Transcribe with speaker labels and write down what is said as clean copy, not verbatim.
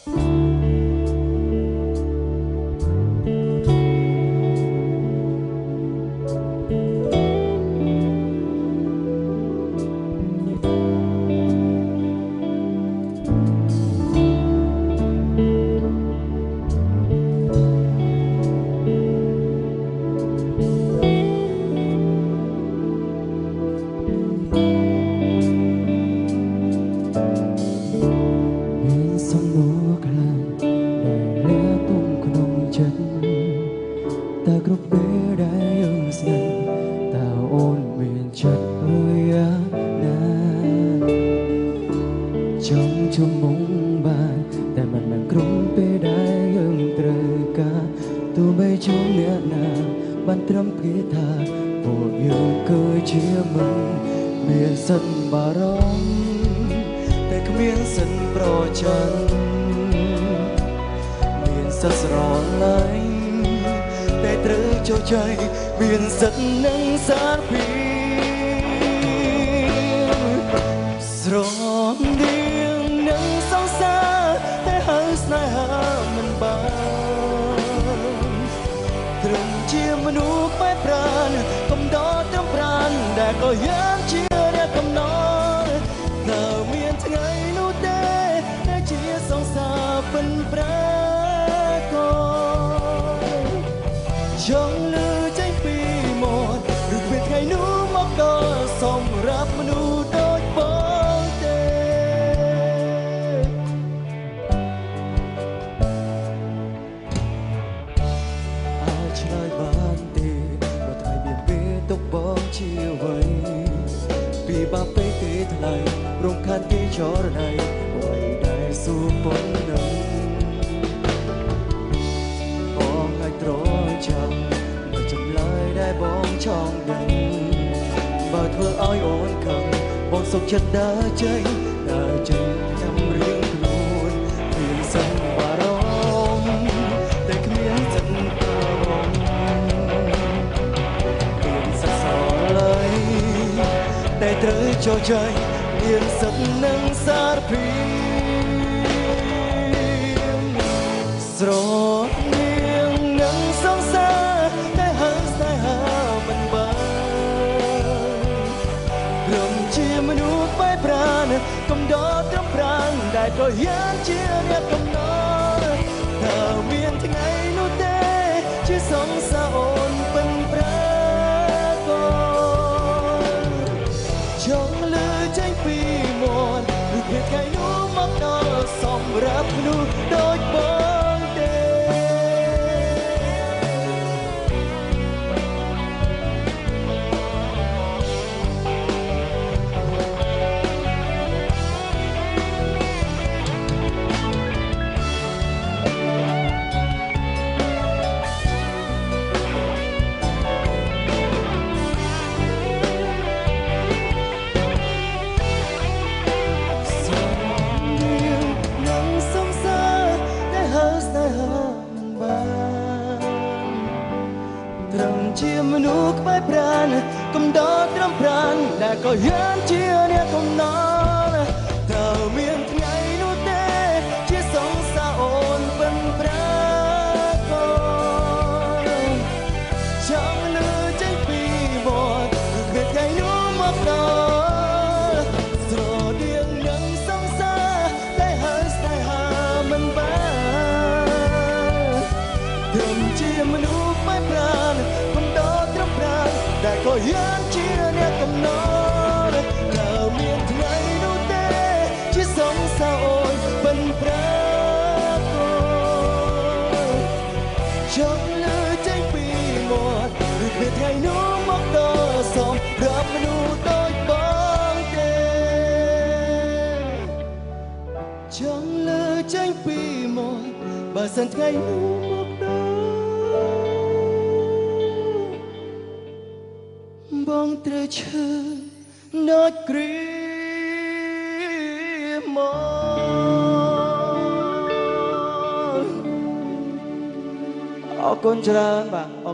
Speaker 1: តែគ្រប់ពេលដែលយើងស្នេហ៍តើអូនមានចិត្តឬយ៉ាងណាចង់ជុំមុំបានតែមិនគ្រប់ពេលដែលយើងត្រូវការទោះបីជួបអ្នកណាបានត្រឹមគេថាពួកយើងគឺជាមិនមានសិទ្ធិបារម្ភតែគ្មានសិទ្ធិប្រច័ណ្ឌមានសិទ្ធិស្រឡាញ់តែត្រូវចូលใจមានសិទ្ធិនឹងសារពីស្រដៀងនឹងសង្សារតែហើយស្នេហាមិនបានត្រឹមជាមនុស្សបែបប្រាណកំដរត្រឹមប្រាណដែលក៏យ៉ាងជាអ្នកកំណត់តើមានថ្ងៃនោះទេដែលជាសង្សារពិនប្រាចង់លើចេញពីមាត់ឬពេលថ្ងៃនោះមកដល់សម្រាប់មនុស្សដូចបងទេអាចឆ្លើយបានទេព្រោះថ្ងៃមានពេលទុកបងជាអ្វីពីបាបពេកទេថ្លៃរំខានគេចរណៃអ្វីដែលសួរប៉ុណ្ណឹងបងឲ្យត្រចាំដែលបងចង់ដឹងបើធ្វើឲ្យអូនខឹងបងសុខចិត្តដើរចេញចាំរៀងខ្លួនមានសិនបារម្ភតែគ្មានសិនបារម្ភមានសិនសល់ឡើយតែត្រូវចូលใจមានសិននឹងសារពីស្រមនុស្សបែបប្រាណកំដរត្រឹមប្រាណដែលក៏យ៉ាងជាអ្នកកំណត់តើមានថ្ងៃនោះទេជាសង្សារអូនពិនប្រាកដចង់លើចេញពីមាត់ឬពេលថ្ងៃនោះមកដល់សម្រាប់មនុស្សដូចបងទេត្រឹមជាមនុស្សក្បែរប្រាណកំដរត្រឹមប្រាណដែលក៏យ៉ាងជាអ្នកកំណត់តើមានថ្ងៃនោះទេជាសង្សារអូនពិនប្រាកដចង់លើចេញពីមាត់ឬពេលថ្ងៃនោះមកដល់ស្រដៀងនឹងសង្សារតែហើយស្នេហាមិនបានត្រឹមជាមនុស្សបែបប្រាណតែក៏យ៉ាងជាអ្នកកំណត់តើមានថ្ងៃនោះទេជាសង្សារអូនពិនប្រាកដចង់លើចេញពីមាត់ឬពេលថ្ងៃនោះមកដល់សម្រាប់មនុស្សដូចបងទេចង់លើចេញពីមាត់បើសិនថ្ងៃនោះមកបងត្រូវឈឺដូចគ្រាមកអរគុណច្រើនបាទ